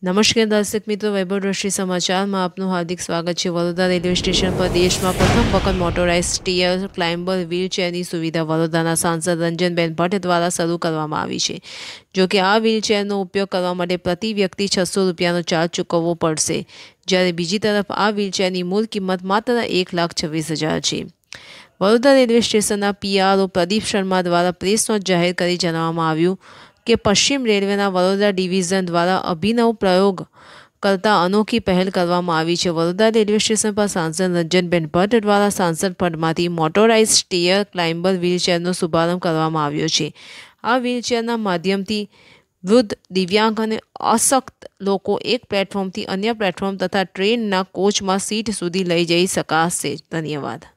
નમસ્કાર દર્શક મિત્રો, વૈભવ દ્રષ્ટિ સમાચારમાં આપનું હાર્દિક સ્વાગત છે। વડોદરા રેલવે સ્ટેશન પર દેશમાં પ્રથમ વખત મોટોરાઇઝ સ્ટીયર ક્લાઇમ્બર વ્હીલચેરની સુવિધા વડોદરાના સાંસદ રંજનબેન ભટ્ટ દ્વારા શરૂ કરવામાં આવી છે। જો કે આ વ્હીલચેરનો ઉપયોગ કરવા માટે પ્રતિ વ્યક્તિ 600 રૂપિયાનો ચાર્જ ચૂકવવો પડશે, જ્યારે બીજી તરફ આ વ્હીલચેરની મૂળ કિંમત માત્ર 1,26,000 છે। વડોદરા રેલવે સ્ટેશનના પીઆરઓ પ્રદીપ શર્મા દ્વારા પ્રેસ નોટ જાહેર કરી જણાવવામાં આવ્યું કે પશ્ચિમ રેલવેના વડોદરા ડિવિઝન દ્વારા અભિનવ પ્રયોગ કરતા અનોખી પહેલ કરવામાં આવી છે। વડોદરા રેલવે સ્ટેશન પર સાંસદ રંજનબેન ભટ્ટ દ્વારા સાંસદ ફંડમાંથી મોટોરાઇઝ સ્ટીયર ક્લાઇમ્બર વ્હીલચેરનો શુભારંભ કરવામાં આવ્યો છે। આ વ્હીલચેરના માધ્યમથી વૃદ્ધ, દિવ્યાંગ અને અશક્ત લોકો એક પ્લેટફોર્મથી અન્ય પ્લેટફોર્મ તથા ટ્રેનના કોચમાં સીટ સુધી લઈ જઈ શકાશે। ધન્યવાદ।